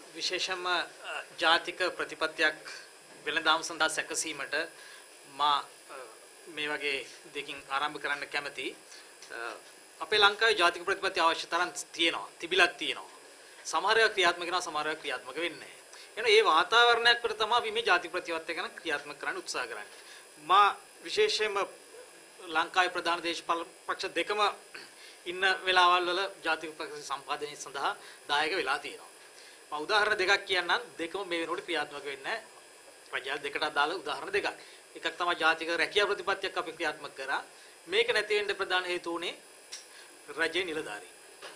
විශේෂම ජාතික ප්‍රතිපත්තියක් වෙළඳාම් සඳහා සැකසීමට මා මේ වගේ දෙකින් ආරම්භ කරන්න කැමති. අපේ ලංකාවේ ජාතික ප්‍රතිපත්ති අවශ්‍ය තරම් තියෙනවා, තිබිලක් තියෙනවා. සමහර ඒවා ක්‍රියාත්මක වෙනවා, සමහර ඒවා ක්‍රියාත්මක වෙන්නේ නැහැ. ඒ වාතාවරණයක් වල තමයි අපි මේ ජාතික ප්‍රතිපත්තිය ගැන ක්‍රියාත්මක කරන්න උත්සාහ කරන්නේ. මා විශේෂයෙන්ම ලංකාවේ ප්‍රධාන දේශපාලන පක්ෂ දෙකම ඉන්න වෙලාවල් වල ජාතික ප්‍රතිපත්ති සම්පාදනය සඳහා දායක වෙලා තියෙනවා. මම උදාහරණ දෙකක් කියන්නම්. දෙකම මේ වෙනකොට ක්‍රියාත්මක වෙන්නේ නැහැ. රජය දෙකට අදාළ උදාහරණ දෙකක්. එකක් තමයි ජාතික රැකියා ප්‍රතිපත්තියක් අපි ක්‍රියාත්මක කරා. මේක නැති වෙන්න ප්‍රධාන හේතුව උනේ රජයේ නිලධාරීන්.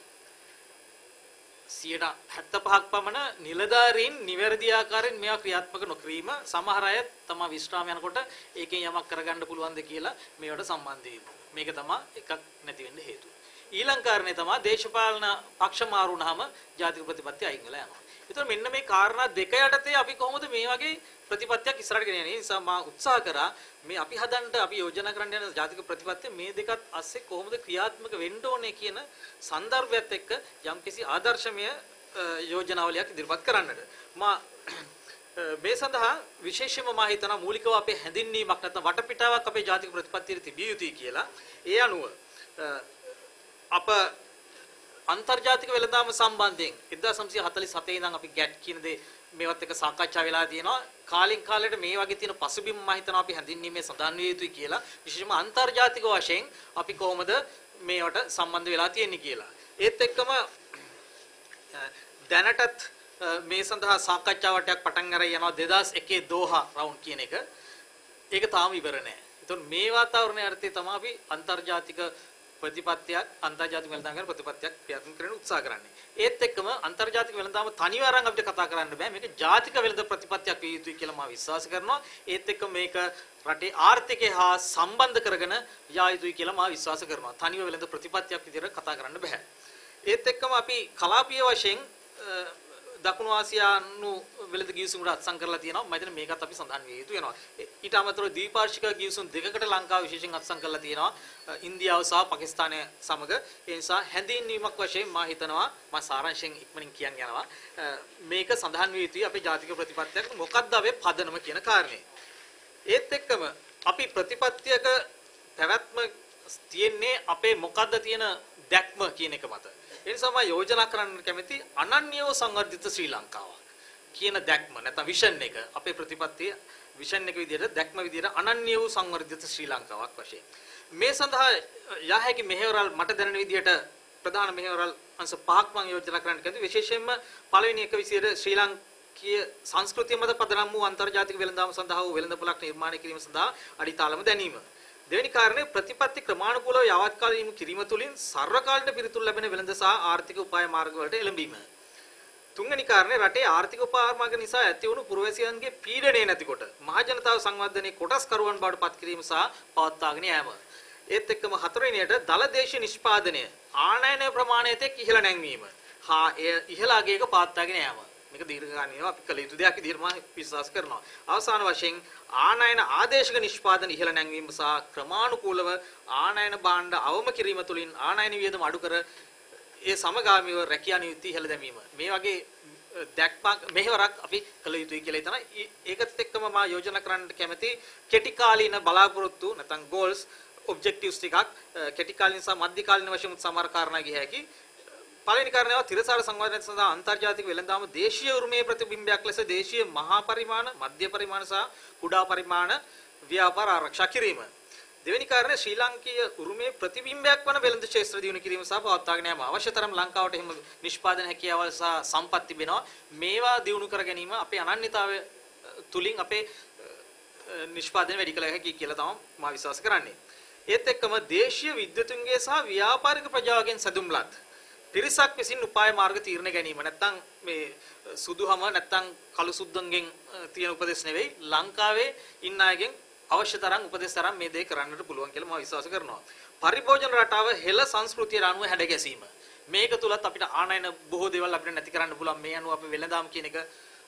75ක් පමණ නිලධාරීන් නිවැරදි ආකාරයෙන් මේවා ක්‍රියාත්මක නොකිරීම. සමහර අය තමයි විශ්‍රාම යනකොට ඒකෙන් යමක් කරගන්න පුළුවන්ද කියලා මේවට සම්බන්ධ වෙනවා. මේක තමයි එකක් නැති වෙන්න හේතුව. ඊළඟ කාරණේ තමයි දේශපාලන පක්ෂ මාරු වුනහම ජාතික ප්‍රතිපත්තිය අයින් වෙලා යනවා. ඒතර මෙන්න මේ කාරණා දෙක යටතේ අපි කොහොමද මේ වගේ ප්‍රතිපත්තියක් ඉස්සරහට ගෙනියන්නේ? ඒ නිසා මම උත්සාහ කරා මේ අපි හදන්න අපි යෝජනා කරන්න යන ජාතික ප්‍රතිපත්තිය මේ දෙකත් අස්සේ කොහොමද ක්‍රියාත්මක වෙන්න ඕනේ කියන સંદર્ભයත් එක්ක යම්කිසි ආදර්ශමය යෝජනාවලියක් ඉදිරිපත් කරන්නට. මේ සඳහා විශේෂයෙන්ම මම හිතනවා මූලිකව අපේ හැඳින්වීමක් නැත්නම් වටපිටාවක් අපේ ජාතික ප්‍රතිපත්තියේ තිබිය යුතුයි කියලා. ඒ අනුව අප අන්තර්ජාතික වෙළඳාම සම්බන්ධයෙන් 1947 ඉඳන් අපි ගැට් කියන දේ මේවත් එක්ක සාකච්ඡා වෙලා තියෙනවා. කාලින් කාලයට මේ වගේ තියෙන පසුබිම් මම හිතනවා අපි හැඳින්වීමේ සඳහන් විය යුතුයි කියලා. විශේෂයෙන්ම අන්තර්ජාතික වශයෙන් අපි කොහොමද මේවට සම්බන්ධ වෙලා තියෙන්නේ කියලා. ඒත් එක්කම දැනටත් මේ සඳහා සාකච්ඡාවටයක් පටන් අරගෙන යනවා 2001 දෝහා රවුන්ඩ් කියන එක. ඒක තාම ඉවර නෑ. ඒතකොට මේ වාතාවරණය අර්ථය තමයි අපි අන්තර්ජාතික ප්‍රතිපත්තියක් අන්තර්ජාතික වෙළඳාම් කරන ප්‍රතිපත්තියක් ක්‍රියාත්මක කරන්න උත්සාහ කරන්නේ. ඒත් එක්කම අන්තර්ජාතික වෙළඳාම තනිව අරන් අපිට කතා කරන්න බෑ. මේක ජාතික වෙළඳ ප්‍රතිපත්තියක් විය යුතුයි කියලා මම විශ්වාස කරනවා. ඒත් එක්ක මේක රටේ ආර්ථිකය හා සම්බන්ධ කරගෙන යා යුතුයි කියලා මම විශ්වාස කරනවා. තනිව වෙළඳ ප්‍රතිපත්තියක් විදිහට කතා කරන්න බෑ. ඒත් එක්කම අපි කලාපීය වශයෙන් දකුණු ආසියානු වෙළඳ ගිවිසුමට අත්සන් කරලා තියෙනවා. මම හිතන්නේ මේකත් අපි සඳහන් විය යුතු වෙනවා. ඊට අමතරව ද්විපාර්ශ්වික ගිවිසුම් දෙකකට ලංකාව විශේෂයෙන් අත්සන් කරලා තියෙනවා. ඉන්දියාව සහ පාකිස්තානය සමග. ඒ නිසා හැඳින්වීමක් වශයෙන් මම හිතනවා මම සාරාංශයෙන් ඉක්මනින් කියන්න යනවා. මේක සඳහන් විය යුතුයි අපේ ජාතික ප්‍රතිපත්තියක මොකක්ද අපේ පදනම කියන කාරණේ. ඒත් එක්කම අපි ප්‍රතිපත්තියක පැවැත්ම තියෙන්නේ අපේ මොකද්ද තියෙන දැක්ම කියන එක මත. ඒ නිසා මම යෝජනා කරන්න කැමති අනන්‍යව සංවර්ධිත ශ්‍රී ලංකාවක් කියන දැක්ම නැත්නම් විෂන් එක අපේ ප්‍රතිපත්තිය විෂන් එක විදිහට දැක්ම විදිහට අනන්‍ය වූ සංවර්ධිත ශ්‍රී ලංකාවක් වශයෙන් මේ සඳහා යහකි මෙහෙවරල් මට දැනෙන විදිහට ප්‍රධාන මෙහෙවරල් අංශ පහක් මම යෝජනා කරන්න කැමති. විශේෂයෙන්ම පළවෙනි එක විදිහට ශ්‍රී ලංකීය සංස්කෘතිය මත පදනම් වූ අන්තර්ජාතික වෙළඳාම සඳහා වූ වෙළඳපොළක් නිර්මාණය කිරීම සඳහා අඩිතාලම දැනීම. දෙවෙනි කාරණේ ප්‍රතිපත්ති ක්‍රමානුකූලව යවත්කාලීන කිරීම තුළින් සර්වකාලීන පිළිතුරු ලැබෙන වෙළඳ සහ ආර්ථික උපාය මාර්ග වලට එළඹීම. තුන්වෙනි කාරණේ රටේ ආර්ථික උපාය මාර්ග නිසා ඇති වුණු පුරවැසියන්ගේ පීඩනය නැතිකොට මහ ජනතාව සංවර්ධනයේ කොටස්කරුවන් බවට පත් කිරීම සහ පවත්වාගෙන යාම. ඒත් එක්කම හතරවෙනියට දල දේශීය නිෂ්පාදනය ආනයන ප්‍රමාණයට ඉහළ නැංවීම. හා එය ඉහළ අගයක පවත්වාගෙන යාම. මේක දීර්ඝකාලීනව අපි කළ යුතු දෙයක් විදිහට මම විශ්වාස කරනවා. අවසාන වශයෙන් ආනයන ආදේශක නිෂ්පාදන ඉහළ නැංවීම සහ ක්‍රමානුකූලව ආනයන භාණ්ඩ අවම කිරීම තුළින් ආනයන වියදම අඩු කර ඒ සමගාමීව රැකියා නියුක්ති ඉහළ දැමීම. මේ වගේ දැක්මක් මෙහෙවරක් අපි කළ යුතුයි කියලා හිතනවා. ඒකත් එක්කම මම යෝජනා කරන්න කැමති කෙටි කාලීන බලාපොරොත්තු නැත්නම් goals objectives ටිකක් කෙටි කාලීන සහ මධ්‍ය කාලීන වශයෙන් සමහර කාරණා ගිය හැකි. පළවෙනි කාරණාව තිරසාර සංවර්ධනය සඳහා අන්තර්ජාතික වෙළඳාම දේශීය උරුමයේ ප්‍රතිබිම්බයක් ලෙස දේශීය මහා පරිමාණ, මධ්‍ය පරිමාණ සහ කුඩා පරිමාණ ව්‍යාපාර ආරක්ෂා කිරීම. දෙවෙනි කාරණේ ශ්‍රී ලාංකීය උරුමයේ ප්‍රතිබිම්බයක් වන වෙළඳ ක්ෂේත්‍ර දියුණු කිරීම සහ පවත්වාගෙන යාම. අවශ්‍ය තරම් ලංකාවට එහෙම නිෂ්පාදන හැකියාවල් සහ සම්පත් තිබෙනවා. මේවා දියුණු කර ගැනීම අපේ අනන්‍යතාවය තුලින් අපේ නිෂ්පාදනය වැඩි කළ හැකි කියලා තමයි මම විශ්වාස කරන්නේ. ඒත් එක්කම දේශීය විද්‍යුතුන්ගේ සහ ව්‍යාපාරික ප්‍රජාවගෙන් සැදුම්ලත් පිරිසක් විසින් උපාය මාර්ග තීරණ ගැනීම නැත්නම් මේ සුදුහම නැත්නම් කළු සුද්දන්ගෙන් තියෙන උපදෙස් නෙවෙයි ලංකාවේ ඉන්න අයගෙන් අවශ්‍ය තරම් උපදෙස් තරම් මේ දේ කරන්නට පුළුවන් කියලා මම විශ්වාස කරනවා. පරිභෝජන රටාව හෙළ සංස්කෘතියට අනුව හැඩ ගැසීම. මේක තුලත් අපිට ආනයන බොහෝ දේවල් අපිට නැති කරන්න පුළුවන්. මේ අනුව අපි වෙළඳාම් කියන එක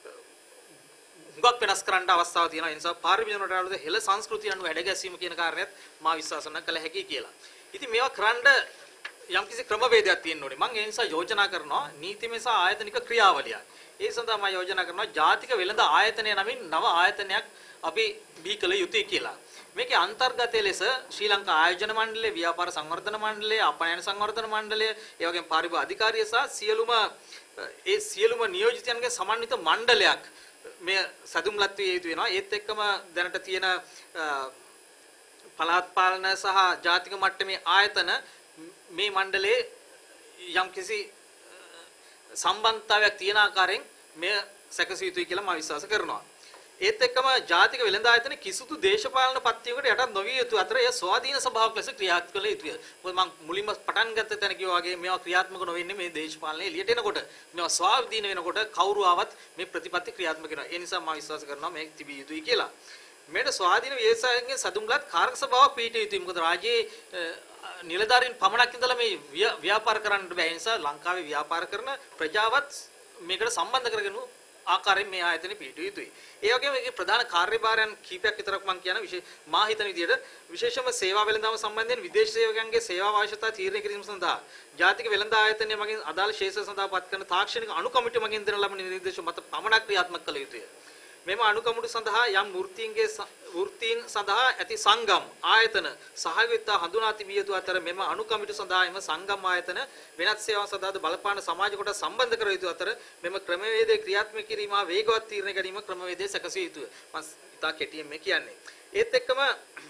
හුඟක් වෙනස් කරන්න අවස්ථාවක් තියෙනවා. ඒ නිසා පරිභෝජන රටාවල හෙළ සංස්කෘතිය අනුව හැඩ ගැසීම කියන කාරණේත් මම විශ්වාස කරන කල හැකි කියලා. ඉතින් මේවා කරන්න යම්කිසි ක්‍රමවේදයක් තියෙන්න ඕනේ. මම ඒ නිසා යෝජනා කරනවා නීතිමය සහ ආයතනික ක්‍රියාවලිය. ඒ සඳහා මම යෝජනා කරනවා ජාතික වෙළඳ ආයතනය නමින් නව ආයතනයක් අපි බිහි කළ යුතුයි කියලා. මේකේ අන්තර්ගතයේ ලෙස ශ්‍රී ලංකා ආයෝජන මණ්ඩලය, ව්‍යාපාර සංවර්ධන මණ්ඩලය, අපනයන සංවර්ධන මණ්ඩලය, ඒ වගේම පාරිභෝගික අධිකාරිය සහ සියලුම නියෝජිතයන්ගේ සමන්විත මණ්ඩලයක් මේ සැදුම්ලත් විය යුතු වෙනවා. ඒත් එක්කම දැනට තියෙන පළාත් පාලන සහ ජාතික මට්ටමේ ආයතන මේ මණ්ඩලයේ යම්කිසි සම්බන්ධතාවයක් තියෙන ආකාරයෙන් මෙය සැකසිය යුතුයි කියලා මම විශ්වාස කරනවා. ඒත් එක්කම ජාතික වෙළඳ ආයතන කිසිදු දේශපාලන පත්තියකට යටත් නොවිය යුතු අතර එය ස්වාධීන සභාවක් ලෙස ක්‍රියාත්මක කළ යුතුය. මොකද මම මුලින්ම පටන් ගත්ත තැන කිව්වා වගේ මේවා ක්‍රියාත්මක නොවෙන්නේ මේ දේශපාලනය එළියට එනකොට. මේවා ස්වාධීන වෙනකොට කවුරු ආවත් මේ ප්‍රතිපත්ති ක්‍රියාත්මක වෙනවා. ඒ නිසා මම විශ්වාස කරනවා මේක තිබිය යුතුයි කියලා. මේට ස්වාධීන ව්‍යවසායයෙන් සදුම්ලත් කාර්ක සභාවක් පිහිටිය යුතුයි. මොකද රාජ්‍යයේ නිලධාරීන් පමණක් ඉඳලා මේ ව්‍යාපාර කරන්න බෑ. ඒ නිසා ලංකාවේ ව්‍යාපාර කරන ප්‍රජාවත් මේකට සම්බන්ධ කරගෙන ආකාරයෙන් මේ ආයතනෙ පිහිටිය යුතුයි. ඒ වගේම මේකේ ප්‍රධාන කාර්යභාරයන් කීපයක් විතරක් මම කියන මා හිතන විදිහට විශේෂම සේවා වෙළඳාම සම්බන්ධයෙන් විදේශ සේවකයන්ගේ සේවා අවශ්‍යතා තීරණය කිරීම සඳහා ජාතික වෙළඳ ආයතනය මගින් අදාළ ශේෂ සඳහා පත් කරන තාක්ෂණික අනු කමිටුව මගින් දෙන ලබන නිර්දේශ මත පමණක් ක්‍රියාත්මක කළ යුතුය. මෙම අනු කමිටු සඳහා යම් වෘත්තීන් සඳහා ඇති සංගම් ආයතන සහයෝගිතා හඳුනා තිබිය යුතු අතර මෙම අනු කමිටු සඳහා එම සංගම් ආයතන වෙනත් සේවා සඳහා බලපාන සමාජ කොට සම්බන්ධ කර යුතු අතර මෙම ක්‍රමවේදය ක්‍රියාත්මක කිරීම වේගවත් තීරණ ගැනීම ක්‍රමවේදය සැකසිය යුතුය. මම ඉතා කෙටියෙන් මේ කියන්නේ. ඒත් එක්කම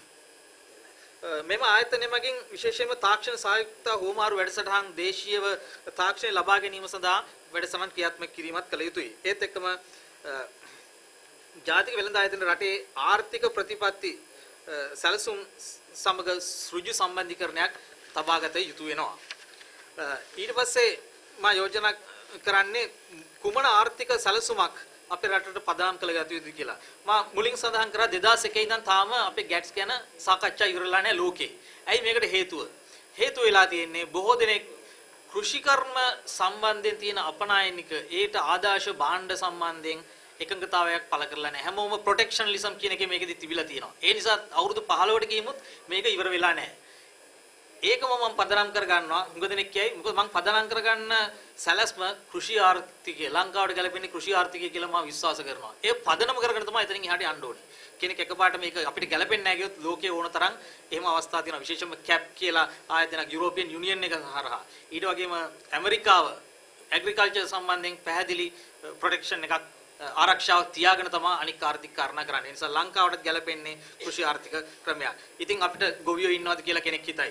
මෙම ආයතනය මගින් විශේෂයෙන්ම තාක්ෂණ සහයෝගිතා හෝමාරු වැඩසටහන් දේශීයව තාක්ෂණය ලබා ගැනීම සඳහා වැඩසටහන් ක්‍රියාත්මක කිරීමත් කළ යුතුයි. ඒත් එක්කම ජාතික වෙළඳ ආයතන රටේ ආර්ථික ප්‍රතිපත්ති සැලසුම් සමග සෘජු සම්බන්ධීකරණයක් තබාගත යුතු වෙනවා. ඊට පස්සේ මා යෝජනා කරන්නේ කුමන ආර්ථික සැලසුමක් අපේ රටට පදාම් කළ යුතුද කියලා. මා මුලින් සඳහන් කරා 2001 ඉඳන් තාම අපේ ගැට්ස් ගැන සාකච්ඡා ඉවරලා නැහැ ලෝකේ. ඇයි මේකට හේතුව? හේතුව වෙලා තියෙන්නේ බොහෝ දෙනෙක් කෘෂිකර්ම සම්බන්ධයෙන් තියෙන අපනායනික ඒට ආදාශ භාණ්ඩ සම්බන්ධයෙන් එකඟතාවයක් පළ කරලා නැහැ. හැමෝම ප්‍රොටෙක්ෂනලිසම් කියන එකේ මේකෙදි තිබිලා තියෙනවා. ඒ නිසා අවුරුදු 15කට ගියමුත් මේක ඉවර වෙලා නැහැ. ඒකම මම පදනම් කර ගන්නවා. හුඟ දෙනෙක් කියයි. මොකද මම පදනම් කරගන්න සැලැස්ම කෘෂි ආර්ථිකය ලංකාවට ගැලපෙන්නේ කෘෂි ආර්ථිකය කියලා මම විශ්වාස කරනවා. ඒ පදනම කරගෙන තමයි එතනින් එහාට යන්න ඕනේ. කෙනෙක් එකපාරට මේක අපිට ගැලපෙන්නේ නැහැ කියොත් ලෝකයේ ඕන තරම් එහෙම අවස්ථා තියෙනවා. විශේෂයෙන්ම කැප් කියලා ආයතනයක් යුරෝපියන් යුනියන් එක හරහා. ඊට වගේම ඇමරිකාව ඇග්‍රිකල්චර් සම්බන්ධයෙන් පැහැදිලි ප්‍රොටෙක්ෂන් එකක් ආරක්ෂාව තියාගෙන තමයි අනික් ආර්ථික කාරණා කරන්නේ. ඒ නිසා ලංකාවටත් ගැලපෙන්නේ කෘෂි ආර්ථික ක්‍රමයක්. ඉතින් අපිට ගොවියෝ ඉන්නවද කියලා කෙනෙක් හිතයි.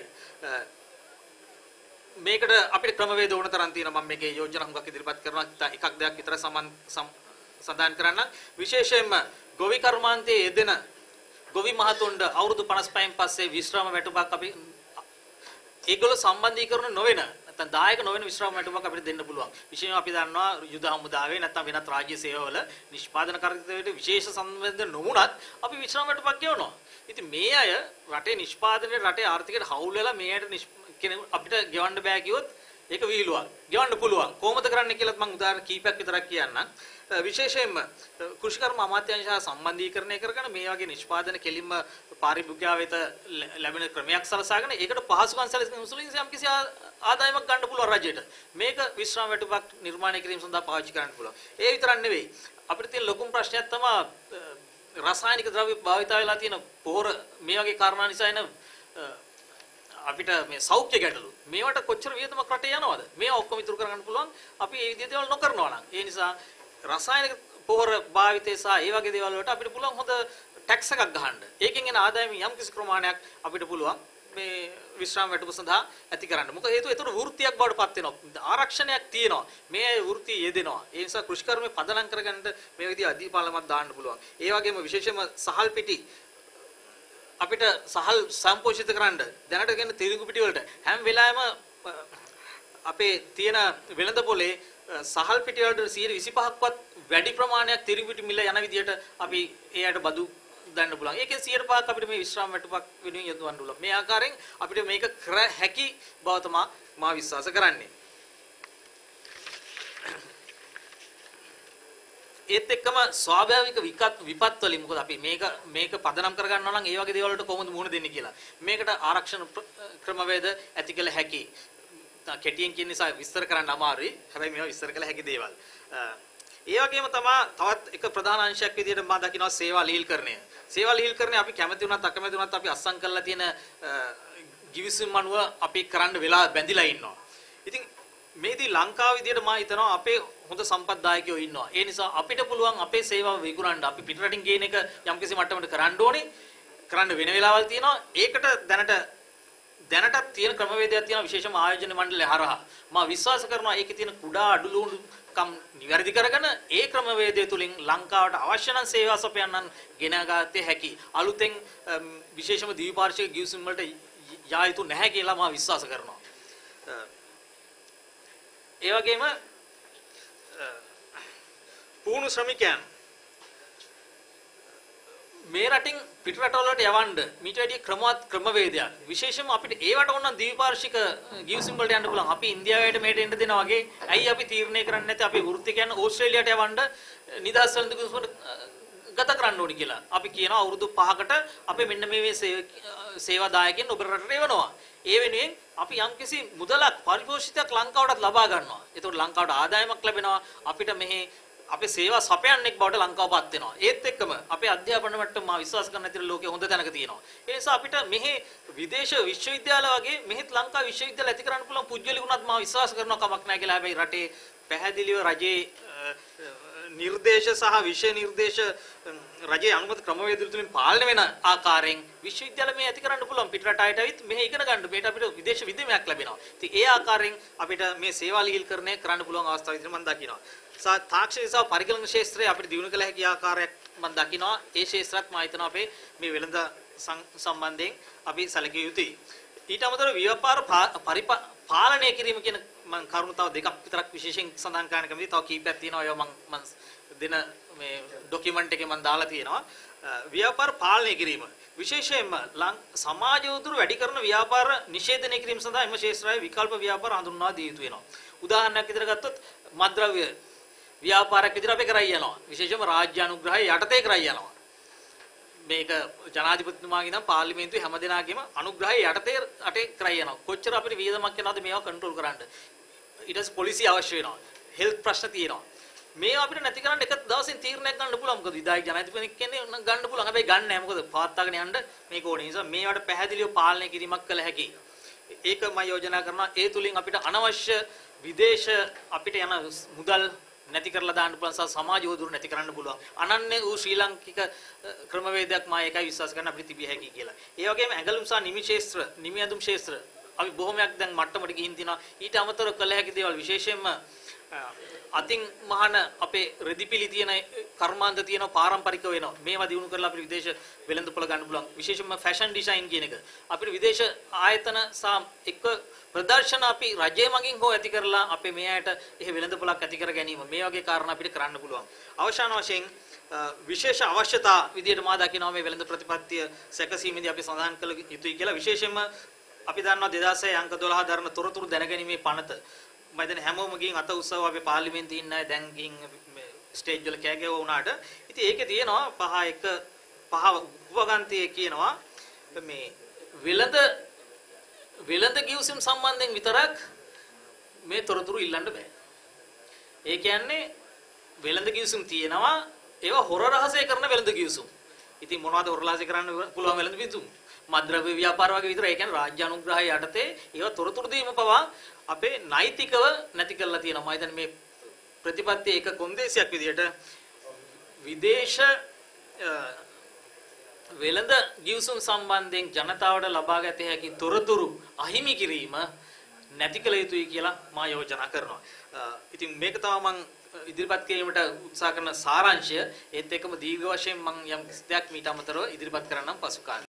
මේකට අපිට ක්‍රමවේද ඕන තරම් තියෙනවා. මම මේකේ යෝජනා හුඟක් ඉදිරිපත් කරනවා. එකක් දෙයක් විතර සඳහන් කරන්න. විශේෂයෙන්ම ගොවි කර්මාන්තයේ යෙදෙන ගොවි මහතුන්ට අවුරුදු 55න් පස්සේ විශ්‍රාම වැටුපක් අපි ඒගොල්ලෝ සම්බන්ධීකරණ නොවන නැත්නම් දායක නොවන විශ්‍රාම වැටුපක් අපිට දෙන්න පුළුවන්. විශේෂයෙන්ම අපි දන්නවා යුද හමුදාවේ නැත්නම් වෙනත් රාජ්‍ය සේවවල නිෂ්පාදන කර්තව්‍යයට විශේෂ සම්බන්ධ නොවුණත් අපි විශ්‍රාම වැටුපක් ගෙවනවා. ඉතින් මේ අය රටේ නිෂ්පාදනයේ රටේ ආර්ථිකයට හවුල් වෙලා මේ අයට අපිට ගෙවන්න බෑ කිව්වොත් ඒක විහිළුවක්. ගෙවන්න පුළුවන්. කොහොමද කරන්න කියලාත් මම උදාහරණ කීපයක් විතරක් කියන්නම්. විශේෂයෙන්ම කෘෂිකර්ම අමාත්‍යාංශය සම්බන්ධීකරණය කරගෙන මේ වගේ නිෂ්පාදන කෙලින්ම පාරිභෝගිකයා වෙත ලැබෙන ක්‍රමයක් සලසාගෙන ඒකට පහසුකම් සැලසීම සුළුින් යම්කිසි ආදායමක් ගන්න පුළුවන් රජයට. මේක විශ්‍රාම වැටුපක් නිර්මාණය කිරීම සඳහා පාවිච්චි කරන්න පුළුවන්. ඒ විතරක් නෙවෙයි. අපිට තියෙන ලොකුම ප්‍රශ්නයක් තමයි රසායනික ද්‍රව්‍ය භාවිතා වෙලා තියෙන පොහොර මේ වගේ කාරණා නිසා එන අපිට මේ සෞඛ්‍ය ගැටලු මේවට කොච්චර වියදමක් රටේ යනවද? මේවා ඔක්කොම ඉතුරු කරගන්න පුළුවන් අපි මේ විදිහේ දේවල් නොකරනවා නම්. ඒ නිසා රසායනික පොහොර භාවිතය සහ ඒ වගේ දේවල් වලට අපිට පුළුවන් හොඳ ටැක්ස් එකක් ගහන්න. ඒකෙන් එන ආදායම යම් කිසි ප්‍රමාණයක් අපිට පුළුවන් මේ විශ්‍රාම වැටුප සඳහා ඇති කරන්න. මොකද හේතුව ඒතර වෘත්තියක් බවට පත් වෙනවා. ආරක්ෂණයක් තියෙනවා. මේ වෘත්තිය යෙදෙනවා. ඒ නිසා කෘෂිකර්මයේ පදනම් කරගන්න මේ විදිහ අධිපාලනයක් දාන්න පුළුවන්. ඒ වගේම විශේෂයෙන්ම සහල් පිටි අපිට සහල් සම්පෝෂිත කරන්න දැනට ගන්න තිරිඟු පිටි වලට හැම වෙලාවෙම අපේ තියෙන වෙළඳ පොලේ සහල් පිටි වලට 25%ක්වත් වැඩි ප්‍රමාණයක් තිරිඟු පිටි මිල යන විදිහට අපි එයාට බදු දාන්න පුළුවන්. ඒකෙන් 100%ක් අපිට මේ විශ්‍රාම වැටුපක් වෙනුවෙන් යොදවන්න පුළුවන්. මේ ආකාරයෙන් අපිට මේක කර හැකි බව තමයි මා විශ්වාස කරන්නේ. ඒත් එක්කම ස්වාභාවික විපත් වලින් මොකද අපි මේක පදනම් කරගන්නවා නම් ඒ වගේ දේවල් වලට කොහොමද මුහුණ දෙන්නේ කියලා. මේකට ආරක්ෂණ ක්‍රමවේද ඇති කළ හැකි. කෙටියෙන් කියන නිසා විස්තර කරන්න අමාරුයි. හැබැයි මේවා විස්තර කළ හැකි දේවල්. ඒ වගේම තමයි තවත් එක ප්‍රධාන අංශයක් විදිහට මම දකිනවා සේවා ලීල්කරණය. සේවා ලීල්කරණය අපි කැමති වුණත් අකමැති වුණත් අපි අස්සම් කරලා තියෙන givisum අනුව අපි කරන්න වෙලා බැඳිලා ඉන්නවා. ඉතින් මේදී ලංකාව විදිහට මම හිතනවා අපේ හොඳ සම්පත්දායකයෝ ඉන්නවා. ඒ නිසා අපිට පුළුවන් අපේ සේවාව විකුණන්න අපි පිටරටින් ගේන එක යම්කිසි මට්ටමකට කරන්න ඕනේ. කරන්න වෙන වෙලාවල් තියෙනවා. ඒකට දැනටත් තියෙන ක්‍රමවේදයක් තියෙනවා විශේෂම ආයෝජන මණ්ඩලය හරහා. මම විශ්වාස කරනවා ඒකේ තියෙන කුඩා අඩලුකම් නිවැරදි කරගෙන ඒ ක්‍රමවේදය තුලින් ලංකාවට අවශ්‍ය නම් සේවා සපයන්නන් ගෙනගත්තේ හැකි. අලුතෙන් විශේෂම ද්විපාර්ශ්වික ගිවිසුම් වලට යා යුතු නැහැ කියලා මම විශ්වාස කරනවා. ඒ වගේම පුහුණු ශ්‍රමිකයන් මේ රටින් පිට රටවල වලට යවන්න මීට වැඩි ක්‍රමවේදයක් විශේෂයෙන්ම අපිට ඒවට ඕන නම් ද්විපාර්ශ්වික ගිවිසුම් වලට යන්න පුළුවන්. අපි ඉන්දියාවට මේට එන්න දෙනවා වගේ ඇයි අපි තීරණය කරන්නේ නැත්නම් අපි වෘත්තිකයන් ඕස්ට්‍රේලියාවට යවන්න නිදහස් වෙන ගිවිසුම් ගත කරන්න ඕනි කියලා. අපි කියනවා අවුරුදු 5කට අපි මෙන්න මේ සේවාදායකයන් ඔබ රටට එවනවා. ඒ වෙනුවෙන් අපි යම්කිසි මුදලක් පරිපෝෂිතයක් ලංකාවටත් ලබා ගන්නවා. ඒතකොට ලංකාවට ආදායමක් ලැබෙනවා. අපිට මෙහි අපේ සේවා සපයන්නෙක් බවට ලංකාවපත් වෙනවා. ඒත් එක්කම අපේ අධ්‍යාපන මට්ටම මා විශ්වාස කරන ඇතිර ලෝකයේ හොඳ තැනක තියෙනවා. ඒ නිසා අපිට මෙහි විදේශ විශ්වවිද්‍යාල වගේ මෙහිත් ලංකා විශ්වවිද්‍යාල ඇති කරන්න පුළුවන් පුජ්‍යලිකුණත් මා විශ්වාස කරනවා කමක් නැහැ කියලා. හැබැයි රටේ පැහැදිලිව රජයේ නිර්දේශ සහ විෂය නිර්දේශ රජයේ අනුමත ක්‍රමවේද තුලින් පාලනය වෙන ආකාරයෙන් විශ්වවිද්‍යාල මේ ඇති කරන්න පුළුවන්. පිට රට අයට ඇවිත් මෙහි ඉගෙන ගන්න. මේට අපිට විදේශ විද්‍යාමයක් ලැබෙනවා. ඉතින් ඒ ආකාරයෙන් අපිට මේ සේවා ලිහිල්කරණය කරන්න පුළුවන් අවස්ථාව විදිහට මම දකිනවා. තාක්ෂණික සහ පරිගණක ක්ෂේත්‍රයේ අපිට දිනු කළ හැකි ආකාරයක් මම දකිනවා. ඒ ක්ෂේත්‍රات මම හිතනවා අපේ මේ වෙළඳ සම්බන්ධයෙන් අපි සැලකිය යුතුයි. ඊට අමතරව ව්‍යාපාර පාලනය කිරීම කියන මම කරුණු තව දෙකක් විතරක් විශේෂයෙන් සඳහන් කරන්න කැමතියි. තව කීපයක් තියෙනවා. ඒවා මම දෙන මේ ડોකියුමන්ට් එකේ මම දාලා තියෙනවා. ව්‍යාපාර පාලනය කිරීම විශේෂයෙන්ම සමාජ උතුරු වැඩි කරන ව්‍යාපාර නිෂේධනය කිරීම සඳහා එම ක්ෂේත්‍රයේ විකල්ප ව්‍යාපාර හඳුන්වා දිය යුතු වෙනවා. උදාහරණයක් විදිහට ගත්තොත් මත්ද්‍රව්‍ය ව්‍යාපාරයක් විදිහට අපි කරයි යනවා. විශේෂයෙන්ම රාජ්‍ය අනුග්‍රහය යටතේ කරයි යනවා. මේක ජනාධිපතිතුමාගේ නම් පාර්ලිමේන්තුවේ හැමදෙනාගේම අනුග්‍රහය යටතේ කරයි යනවා. කොච්චර අපිට වියදමක් යනවද මේවා කන්ට්‍රෝල් කරන්න. ඊට පස්සේ පොලිසිය අවශ්‍ය වෙනවා. හෙල්ත් ප්‍රශ්න තියෙනවා. මේවා අපිට නැති කරන්න එක දවසින් තීරණයක් ගන්න පුළුවන්. මොකද විධායක ජනාධිපති කියන්නේ ගන්න පුළුවන්. හැබැයි ගන්න නැහැ. මොකද පවත්වාගෙන යන්න මේක ඕනේ. නිසා මේවට පැහැදිලිව පාලනය කිරීමක් කළ හැකියි. ඒක මම යෝජනා කරනවා. ඒ තුලින් අපිට අනවශ්‍ය විදේශ අපිට යන මුදල් නැති කරලා දාන්න පුළුවන් සහ සමාජ උදුරු නැති කරන්න පුළුවන්. අනන්‍ය වූ ශ්‍රී ලාංකික ක්‍රමවේදයක් මම ඒකයි විශ්වාස කරන අපිට තිබිය හැකියි කියලා. ඒ වගේම ඇඟලුම් සහ නිමි ක්ෂේත්‍ර, නිමි ඇඳුම් ක්ෂේත්‍ර අපි බොහොමයක් දැන් මට්ටමට ගිහින් තිනවා. ඊට අමතරව කළ හැකි දේවල් විශේෂයෙන්ම අතින් මහන අපේ රෙදිපිලි තියෙන කර්මාන්ත තියෙන පාරම්පරික වෙනවා. මේවා දිනු කරලා අපිට විදේශ වෙළඳපොළ ගන්න පුළුවන්. විශේෂයෙන්ම ෆැෂන් ඩිසයින් කියන එක. අපිට විදේශ ආයතන සහ එක්ක ප්‍රදර්ශන අපි රජය මගින් හෝ ඇති කරලා අපේ මේ අයට එහෙ වෙළඳපොළක් ඇති කර ගැනීම මේ වගේ කාරණා අපිට කරන්න පුළුවන්. අවසාන වශයෙන් විශේෂ අවශ්‍යතා විදිහට මා දකිනවා මේ වෙළඳ ප්‍රතිපත්තිය සැකසීමේදී අපි සඳහන් කළ යුතුයි කියලා. විශේෂයෙන්ම අපි දන්නවා 2006 අංක 12 දරන තොරතුරු දැනගැනීමේ පනත මම දැන් හැමෝම ගිහින් අත උස්සව අපේ පාර්ලිමේන්තුවේ ඉන්න අය දැන් ගිහින් ස්ටේජ් වල කෑගැව වුණාට ඉතින් ඒකේ තියෙනවා පහ උපගන්තියේ කියනවා මේ වෙළඳ ගිවිසුම් සම්බන්ධයෙන් විතරක් මේ තොරතුරු ඉල්ලන්න බෑ. ඒ කියන්නේ වෙළඳ ගිවිසුම් තියෙනවා ඒවා හොර රහසේ කරන වෙළඳ ගිවිසුම්. ඉතින් මොනවද හොර රහසේ කරන්න පුළුවන් වෙළඳ ගිවිසුම්? මද්ද්‍රව්‍ය ව්‍යාපාර වගේ විතර. ඒ කියන්නේ රාජ්‍ය අනුග්‍රහය යටතේ ඒවා තොරතුරු දීම පවා අපේ නෛතිකව නැති කරලා තියෙනවා. මම හිතන්නේ මේ ප්‍රතිපත්තිය එක කොන්දේසියක් විදිහට විදේශ වෙළඳ ගිවිසුම් සම්බන්ධයෙන් ජනතාවට ලබා ගත හැකි තොරතුරු අහිමි කිරීම නැති කළ යුතුයි කියලා මම යෝජනා කරනවා. ඉතින් මේක තමයි මම ඉදිරිපත් කිරීමට උත්සාහ කරන සාරාංශය. ඒත් එක්කම දීර්ඝ වශයෙන් මම යම් දෙයක් මීට අමතරව ඉදිරිපත් කරන්නම් පසු කාලේ.